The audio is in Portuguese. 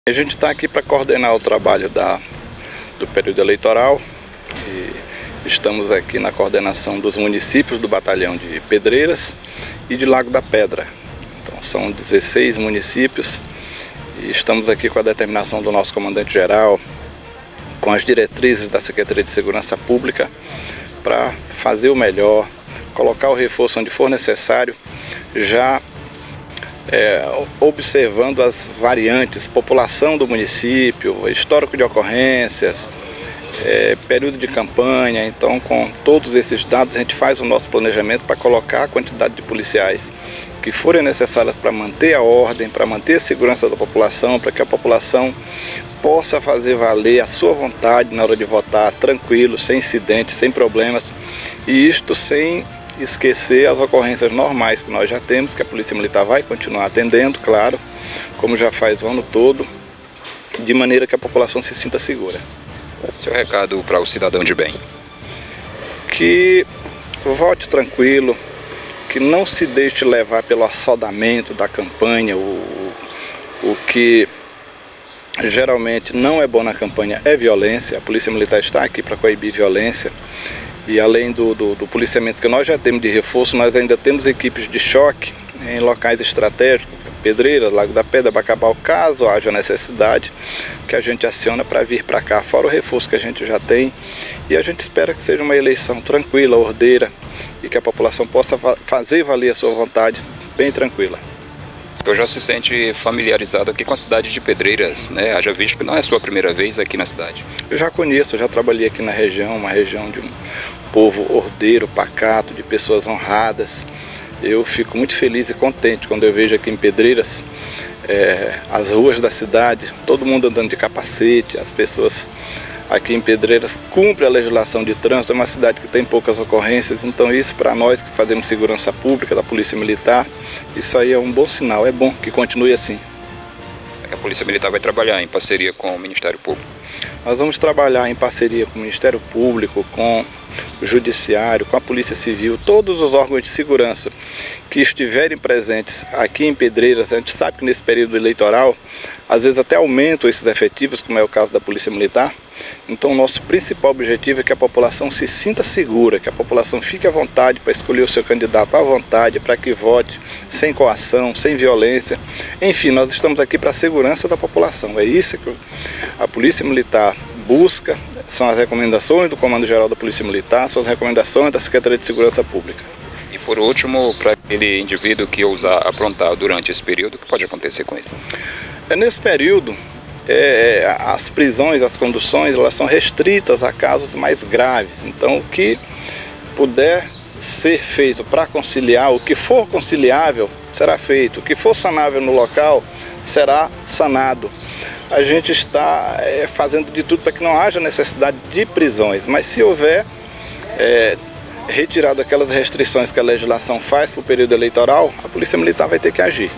A gente está aqui para coordenar o trabalho do período eleitoral e estamos aqui na coordenação dos municípios do batalhão de Pedreiras e de Lago da Pedra. Então são 16 municípios e estamos aqui com a determinação do nosso comandante-geral, com as diretrizes da Secretaria de Segurança Pública para fazer o melhor, colocar o reforço onde for necessário, já observando as variantes, população do município, histórico de ocorrências, período de campanha. Então, com todos esses dados, a gente faz o nosso planejamento para colocar a quantidade de policiais que forem necessárias para manter a ordem, para manter a segurança da população, para que a população possa fazer valer a sua vontade na hora de votar, tranquilo, sem incidentes, sem problemas, e isto sem esquecer as ocorrências normais que nós já temos, que a Polícia Militar vai continuar atendendo, claro, como já faz o ano todo, de maneira que a população se sinta segura. Seu recado para o cidadão de bem? Que vote tranquilo, que não se deixe levar pelo assodamento da campanha. O que geralmente não é bom na campanha é violência. A Polícia Militar está aqui para coibir violência. E além do policiamento que nós já temos de reforço, nós ainda temos equipes de choque em locais estratégicos, Pedreiras, Lago da Pedra, Bacabal, caso haja necessidade, que a gente aciona para vir para cá, fora o reforço que a gente já tem. E a gente espera que seja uma eleição tranquila, ordeira, e que a população possa fazer valer a sua vontade bem tranquila. Eu já se sente familiarizado aqui com a cidade de Pedreiras, né? Haja visto que não é a sua primeira vez aqui na cidade. Eu já conheço, eu já trabalhei aqui na região, uma região de um povo ordeiro, pacato, de pessoas honradas. Eu fico muito feliz e contente quando eu vejo aqui em Pedreiras as ruas da cidade, todo mundo andando de capacete, as pessoas aqui em Pedreiras cumprem a legislação de trânsito. É uma cidade que tem poucas ocorrências, então isso para nós que fazemos segurança pública, da Polícia Militar, isso aí é um bom sinal, é bom que continue assim. A Polícia Militar vai trabalhar em parceria com o Ministério Público? Nós vamos trabalhar em parceria com o Ministério Público, com o Judiciário, com a Polícia Civil, todos os órgãos de segurança que estiverem presentes aqui em Pedreiras. A gente sabe que nesse período eleitoral, às vezes até aumentam esses efetivos, como é o caso da Polícia Militar. Então o nosso principal objetivo é que a população se sinta segura, que a população fique à vontade para escolher o seu candidato à vontade, para que vote sem coação, sem violência. Enfim, nós estamos aqui para a segurança da população. É isso que a Polícia Militar busca, são as recomendações do Comando-Geral da Polícia Militar, são as recomendações da Secretaria de Segurança Pública. E por último, para aquele indivíduo que ousar aprontar durante esse período, o que pode acontecer com ele? Nesse período, as prisões, as conduções, elas são restritas a casos mais graves. Então, o que puder ser feito para conciliar, o que for conciliável, será feito. O que for sanável no local, será sanado. A gente está fazendo de tudo para que não haja necessidade de prisões, mas se houver retirado aquelas restrições que a legislação faz para o período eleitoral, a Polícia Militar vai ter que agir.